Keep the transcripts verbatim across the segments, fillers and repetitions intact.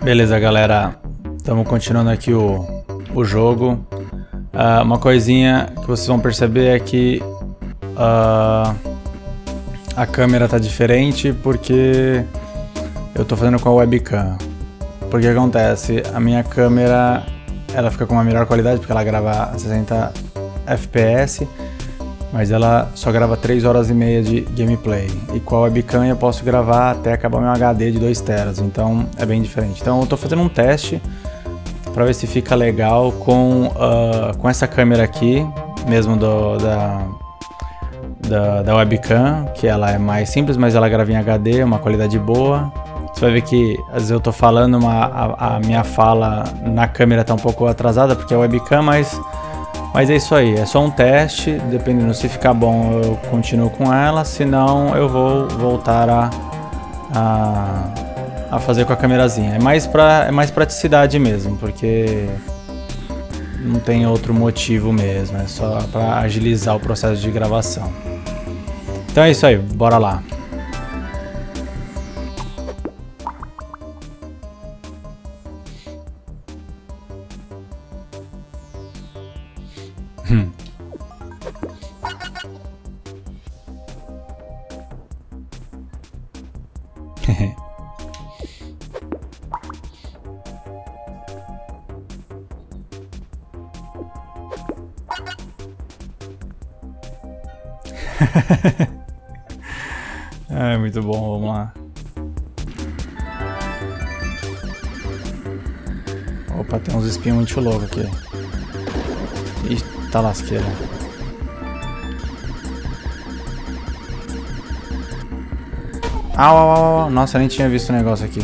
Beleza, galera. Estamos continuando aqui o, o jogo. Uh, uma coisinha que vocês vão perceber é que uh, a câmera tá diferente porque eu tô fazendo com a webcam. Porque acontece, a minha câmera ela fica com uma melhor qualidade porque ela grava a sessenta F P S, mas ela só grava três horas e meia de gameplay. E com a webcam eu posso gravar até acabar meu H D de dois teras, então é bem diferente. Então eu tô fazendo um teste para ver se fica legal com, uh, com essa câmera aqui, mesmo do, da, da, da webcam, que ela é mais simples, mas ela grava em H D, uma qualidade boa. Você vai ver que às vezes eu tô falando, uma, a, a minha fala na câmera tá um pouco atrasada porque é webcam, mas, mas é isso aí, é só um teste. Dependendo se ficar bom eu continuo com ela, se não eu vou voltar a, a, a fazer com a câmerazinha. É mais, pra, é mais praticidade mesmo, porque não tem outro motivo mesmo, é só para agilizar o processo de gravação. Então é isso aí, bora lá. Hum. É muito bom, vamos lá. Opa, tem uns espinhos muito loucos aqui. Eita lasqueira. Au, au, au, au. Nossa, eu nem tinha visto o negócio aqui.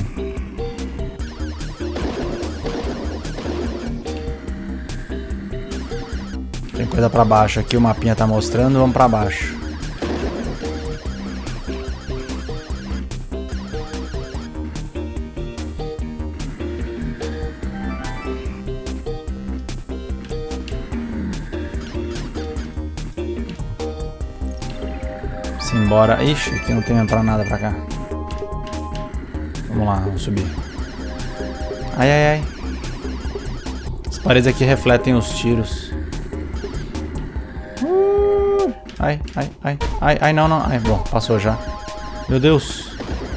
Tem coisa pra baixo aqui, o mapinha tá mostrando, vamos pra baixo. Simbora. Ixi, aqui não tem pra nada pra cá. Vamos lá, vamos subir. Ai, ai, ai. As paredes aqui refletem os tiros. Uh, ai, ai, ai, ai, ai, não, não. Ai, bom, passou já. Meu Deus.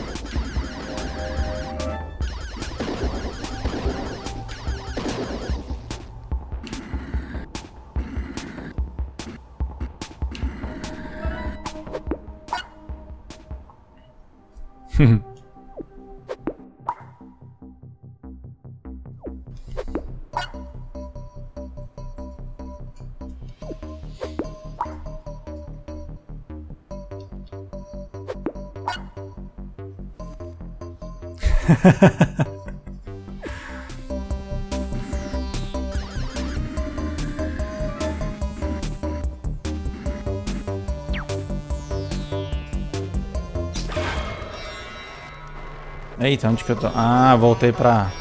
Eita, onde que eu tô? Ah, voltei pra...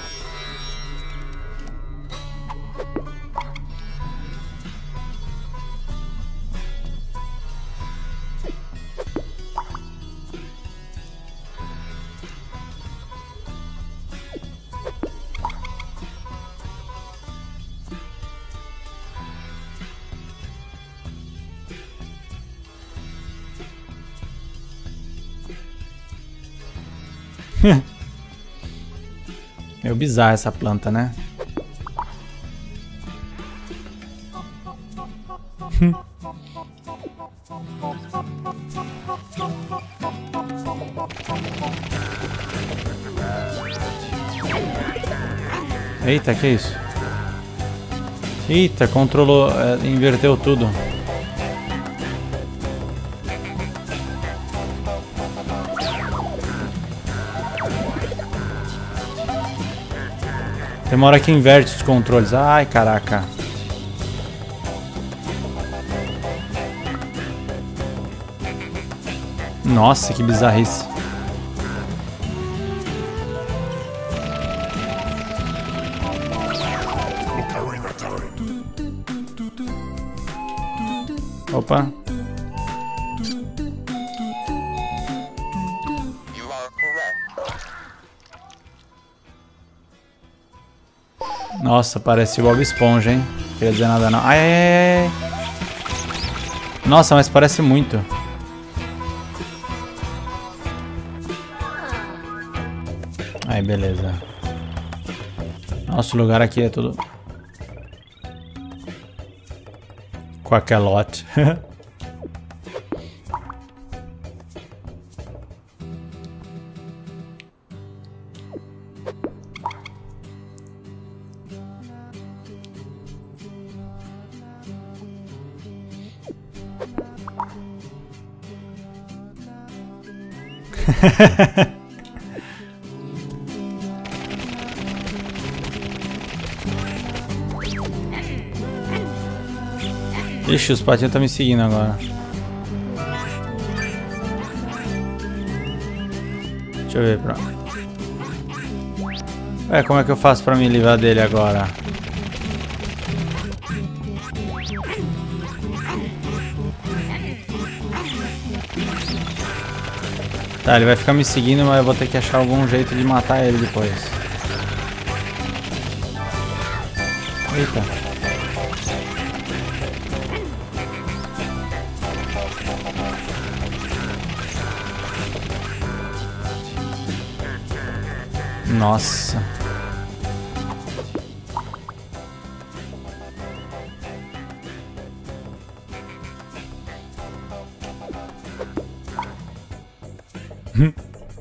Meio bizarra essa planta, né? Eita, que isso? Eita, controlou, é, inverteu tudo. Tem uma hora que inverte os controles. Ai, caraca. Nossa, que bizarrice. Opa. Nossa, parece o Bob Esponja, hein? Não queria dizer nada não. Ai, ai, ai, ai. Nossa, mas parece muito. Aí, beleza. Nosso lugar aqui é tudo... Quaquelote. Ixi, os patinhos estão me seguindo agora. Deixa eu ver pra... Ué, como é que eu faço pra me livrar dele agora? Tá, ele vai ficar me seguindo, mas eu vou ter que achar algum jeito de matar ele depois. Eita. Nossa. Hum.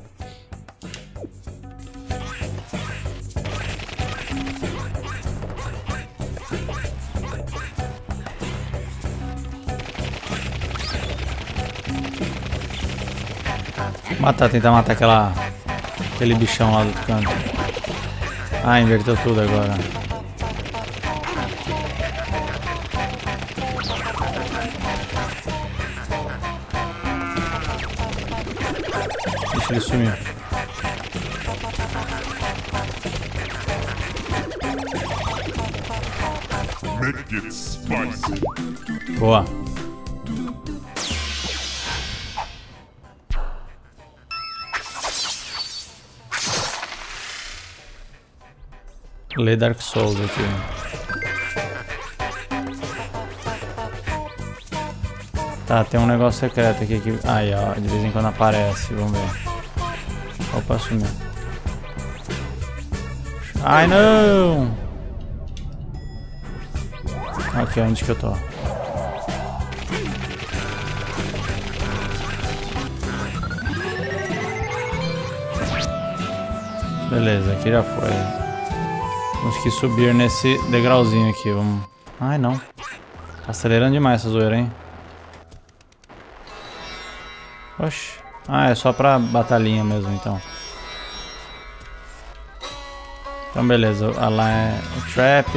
Matar, tentar matar aquela... Aquele bichão lá do canto. Ah, inverteu tudo agora. Deixa ele sumir. Boa. Lê Dark Souls aqui. Tá, tem um negócio secreto aqui que... Aí, ó, de vez em quando aparece, vamos ver. Opa, sumiu. Ai, não! Ok, onde que eu tô? Beleza, aqui já foi. Temos que subir nesse degrauzinho aqui, vamos... Ai, não. Tá acelerando demais essa zoeira, hein? Oxi. Ah, é só pra batalhinha mesmo, então. Então, beleza. Lá é o trap.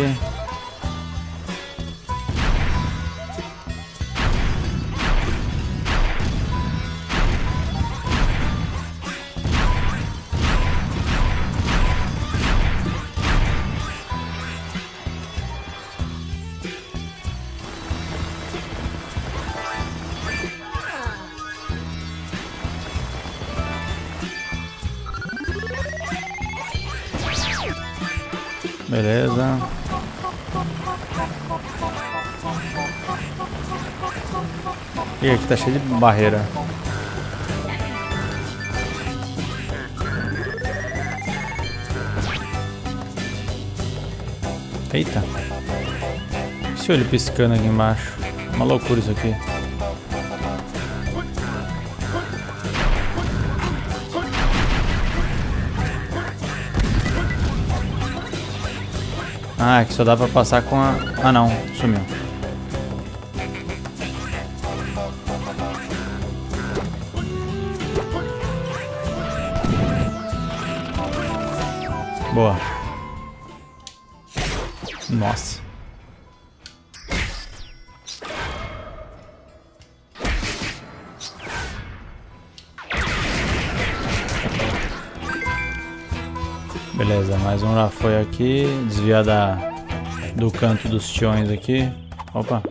Beleza. E aqui tá cheio de barreira. Eita. Esse olho piscando aqui embaixo. Uma loucura isso aqui. Ah, que só dá pra passar com a... Ah, não. Sumiu. Boa. Nossa. Beleza, mais um já foi aqui. Desviar da, do canto dos tiões aqui. Opa.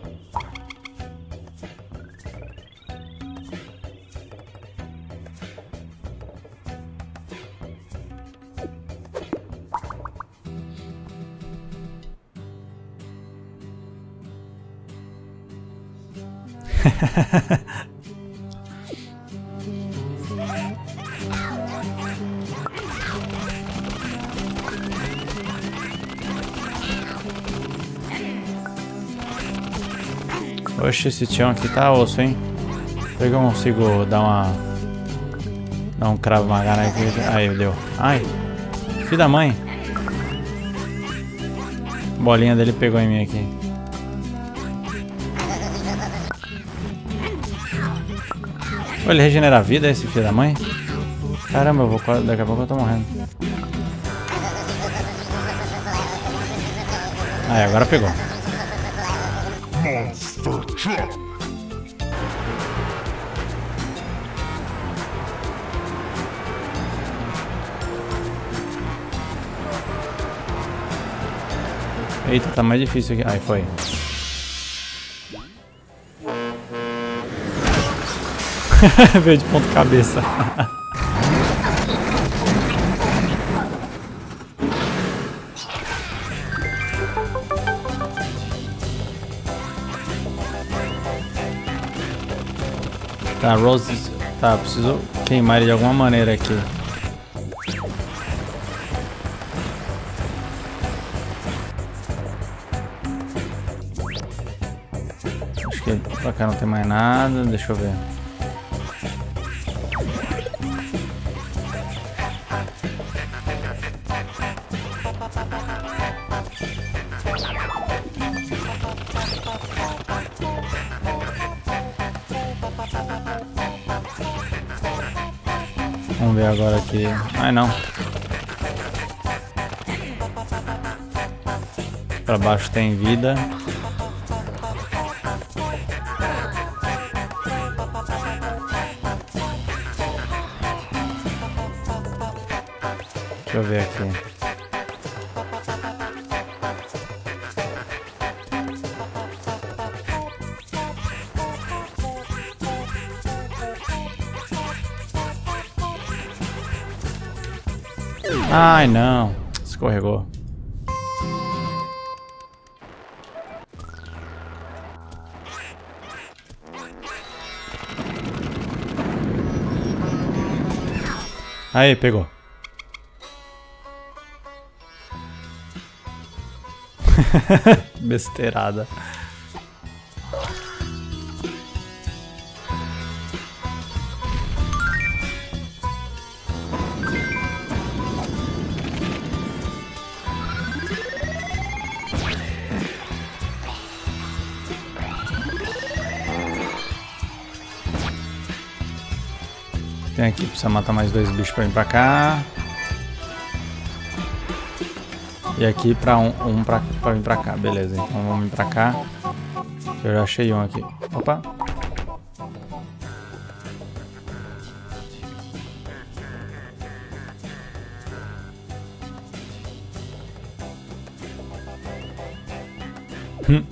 Oxe, esse tchão aqui tá osso, hein? Será que eu consigo dar uma... Dar um cravo magana aqui? Aí, deu. Ai! Filho da mãe! A bolinha dele pegou em mim aqui. Pô, ele regenera a vida, esse filho da mãe? Caramba, eu vou... daqui a pouco eu tô morrendo. Aí, agora pegou. Monster Truck. Eita, tá mais difícil aqui. Aí, foi. Veio de ponta cabeça. Tá, Rose... Tá, preciso queimar ele de alguma maneira aqui. Acho que pra cá não tem mais nada. Deixa eu ver. Vamos ver agora aqui. Ai, não. Pra baixo tem vida. Deixa eu ver aqui. Ai, não. Escorregou. Aí, pegou. Besteirada. Tem aqui, precisa matar mais dois bichos pra vir pra cá. E aqui pra um, um pra, pra vir pra cá, beleza. Então vamos vir pra cá. Eu já achei um aqui. Opa! Hum.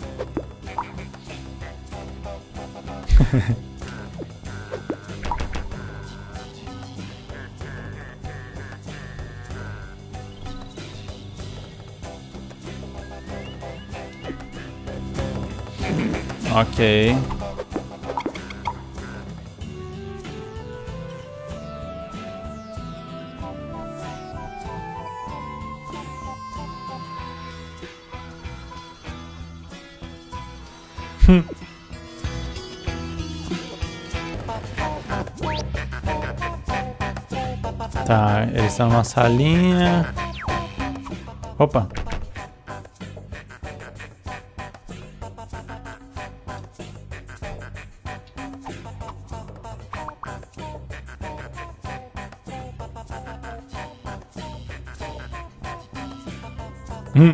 Ok. Hum. Tá, eles estão numa salinha. Opa. Hum.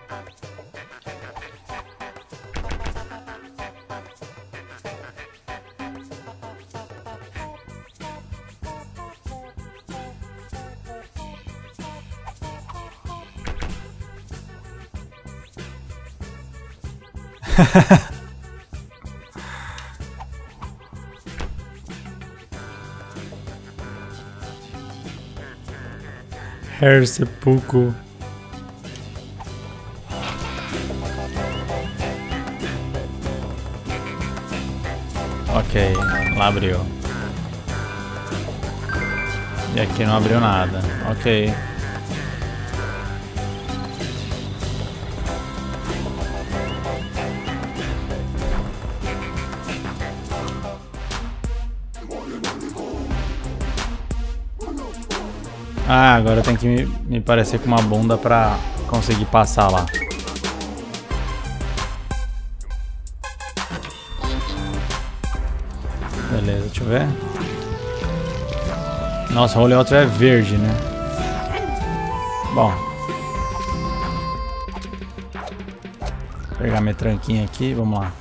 Hair sepulcro. Ok, lá abriu. E aqui não abriu nada. Ok. Ah, agora eu tenho que me, me parecer com uma bunda pra conseguir passar lá. Beleza, deixa eu ver. Nossa, o Holy Water é verde, né? Bom. Vou pegar minha tranquinha aqui, vamos lá.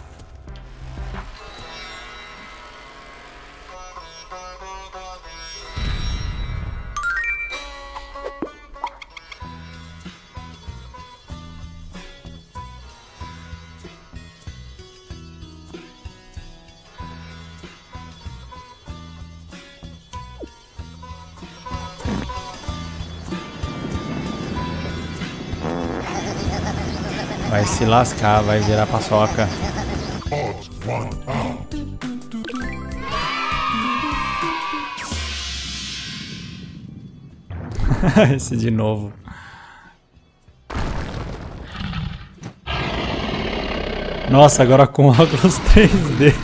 Vai se lascar, vai virar paçoca. Esse de novo. Nossa, agora com óculos três D.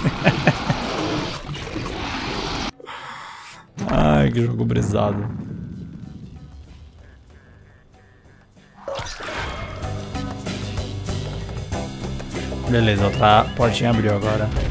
Ai, que jogo brisado. Beleza, outra portinha abriu agora.